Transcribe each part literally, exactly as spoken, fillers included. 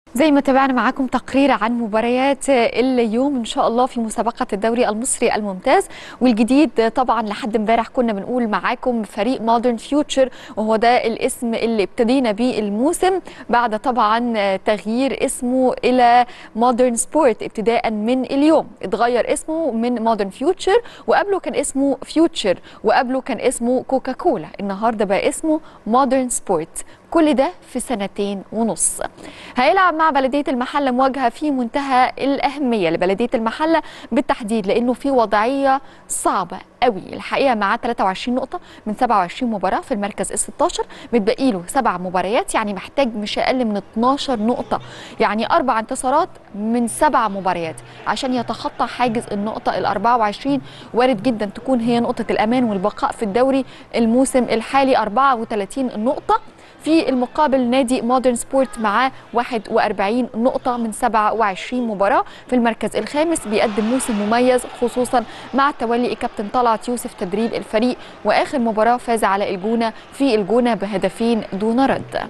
زي ما تابعنا معاكم تقرير عن مباريات اليوم ان شاء الله في مسابقه الدوري المصري الممتاز والجديد. طبعا لحد امبارح كنا بنقول معاكم فريق مودرن فيوتشر، وهو ده الاسم اللي ابتدينا بيه الموسم بعد طبعا تغيير اسمه الى مودرن سبورت. ابتداء من اليوم اتغير اسمه من مودرن فيوتشر، وقبله كان اسمه فيوتشر، وقبله كان اسمه كوكاكولا. النهارده بقى اسمه مودرن سبورت. كل ده في سنتين ونص. هيلعب مع بلدية المحلة مواجهة في منتهى الأهمية لبلدية المحلة بالتحديد، لأنه في وضعية صعبة قوي الحقيقة، معاه ثلاثة وعشرين نقطة من سبعة وعشرين مباراة في المركز ال ستاشر، متبقي له سبع مباريات، يعني محتاج مش أقل من اتناشر نقطة، يعني أربع انتصارات من سبع مباريات عشان يتخطى حاجز النقطة ال أربعة وعشرين. وارد جدا تكون هي نقطة الأمان والبقاء في الدوري الموسم الحالي أربعة وثلاثين نقطة. في المقابل نادي مودرن سبورت معاه واحد وأربعين نقطة من سبعة وعشرين مباراة في المركز الخامس، بيقدم موسم مميز خصوصا مع تولي الكابتن طلعت يوسف تدريب الفريق، وآخر مباراة فاز على الجونة في الجونة بهدفين دون رد.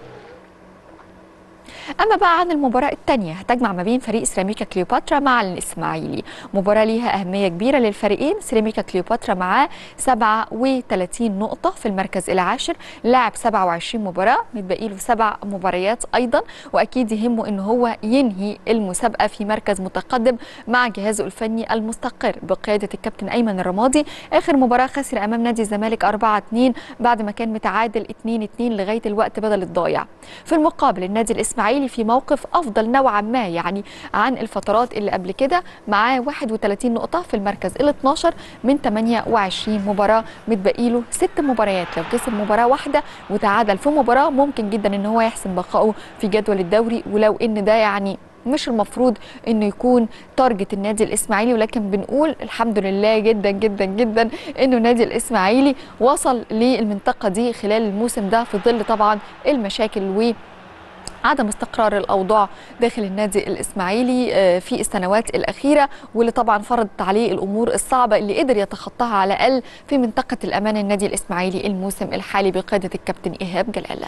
أما بقى عن المباراة الثانية، هتجمع ما بين فريق سيراميكا كليوباترا مع الإسماعيلي. مباراة ليها أهمية كبيرة للفريقين. سيراميكا كليوباترا معاه سبعة وثلاثين نقطة في المركز العاشر، لاعب سبعة وعشرين مباراة، متبقي له سبع مباريات أيضا، وأكيد يهمه إن هو ينهي المسابقة في مركز متقدم مع جهازه الفني المستقر بقيادة الكابتن أيمن الرمادي. آخر مباراة خسر أمام نادي الزمالك أربعة اتنين بعد ما كان متعادل اتنين اتنين لغاية الوقت بدل الضايع. في المقابل النادي الإسماعيلي في موقف افضل نوعا ما يعني عن الفترات اللي قبل كده، معاه واحد وثلاثين نقطه في المركز ال اتناشر من ثمانية وعشرين مباراه، متبقي له ست مباريات. لو كسب مباراه واحده وتعادل في مباراه ممكن جدا ان هو يحسم بقائه في جدول الدوري، ولو ان ده يعني مش المفروض انه يكون تارجت النادي الاسماعيلي، ولكن بنقول الحمد لله جدا جدا جدا انه النادي الاسماعيلي وصل للمنطقه دي خلال الموسم ده في ظل طبعا المشاكل و عدم استقرار الأوضاع داخل النادي الإسماعيلي في السنوات الأخيرة، واللي طبعا فرضت عليه الأمور الصعبة اللي قدر يتخطاها على الأقل في منطقة الأمان النادي الإسماعيلي الموسم الحالي بقيادة الكابتن إيهاب جلالة.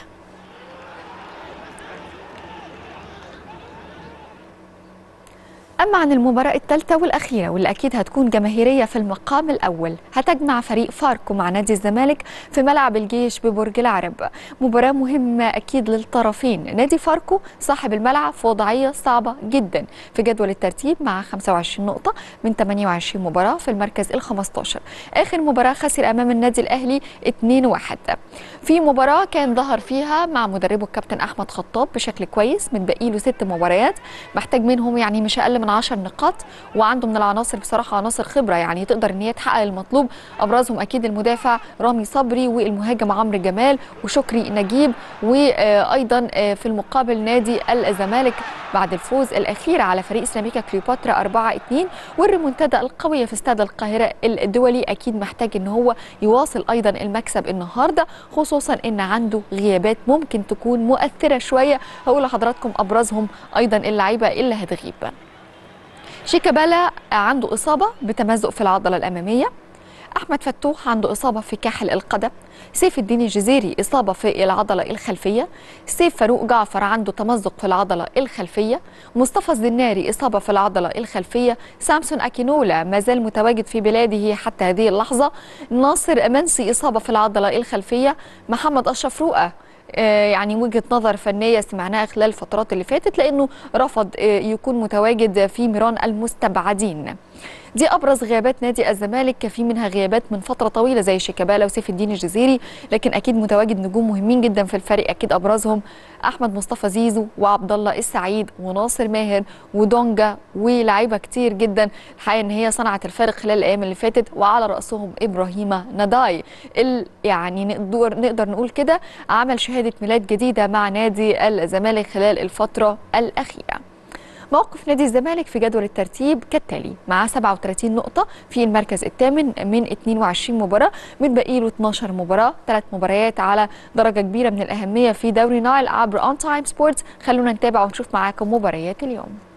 أما عن المباراة الثالثة والأخيرة واللي أكيد هتكون جماهيرية في المقام الأول، هتجمع فريق فاركو مع نادي الزمالك في ملعب الجيش ببرج العرب. مباراة مهمة أكيد للطرفين. نادي فاركو صاحب الملعب في وضعية صعبة جدا في جدول الترتيب مع خمسة وعشرين نقطة من ثمانية وعشرين مباراة في المركز ال خمستاشر. آخر مباراة خسر أمام النادي الأهلي اتنين واحد في مباراة كان ظهر فيها مع مدربه الكابتن أحمد خطاب بشكل كويس، متبقي له ست مباريات محتاج منهم يعني مش أقل من عشر نقاط، وعنده من العناصر بصراحه عناصر خبره يعني تقدر ان هي تحقق المطلوب. ابرزهم اكيد المدافع رامي صبري والمهاجم عمرو جمال وشكري نجيب. وايضا في المقابل نادي الزمالك بعد الفوز الاخير على فريق سيراميكا كليوباترا أربعة اتنين والريمونتادا القويه في استاد القاهره الدولي، اكيد محتاج ان هو يواصل ايضا المكسب النهارده، خصوصا ان عنده غيابات ممكن تكون مؤثره شويه. هقول لحضراتكم ابرزهم ايضا اللعيبه اللي هتغيب. شيكابالا عنده إصابة بتمزق في العضلة الأمامية، أحمد فتوح عنده إصابة في كاحل القدم، سيف الدين الجزيري إصابة في العضلة الخلفية، سيف فاروق جعفر عنده تمزق في العضلة الخلفية، مصطفى الزناري إصابة في العضلة الخلفية، سامسون أكينولا ما زال متواجد في بلاده حتى هذه اللحظة، ناصر منسي إصابة في العضلة الخلفية، محمد أشرف رؤى يعني وجهة نظر فنية سمعناها خلال الفترات اللي فاتت لأنه رفض يكون متواجد في ميران المستبعدين. دي أبرز غيابات نادي الزمالك، في منها غيابات من فترة طويلة زي شيكابالا وسيف الدين الجزيري، لكن أكيد متواجد نجوم مهمين جدا في الفريق، أكيد أبرزهم أحمد مصطفى زيزو وعبد الله السعيد وناصر ماهر ودونجا ولاعيبة كتير جدا الحقيقة إن هي صنعت الفارق خلال الأيام اللي فاتت، وعلى رأسهم إبراهيم نضاي يعني نقدر نقدر نقول كده عمل شهادة ميلاد جديدة مع نادي الزمالك خلال الفترة الأخيرة. موقف نادي الزمالك في جدول الترتيب كالتالي: معاه سبعة وثلاثين نقطة في المركز الثامن من اتنين وعشرين مباراة، متبقي له اتناشر مباراة، ثلاث مباريات على درجة كبيرة من الأهمية في دوري نايل عبر اون تايم سبورتس. خلونا نتابع ونشوف معاكم مباريات اليوم.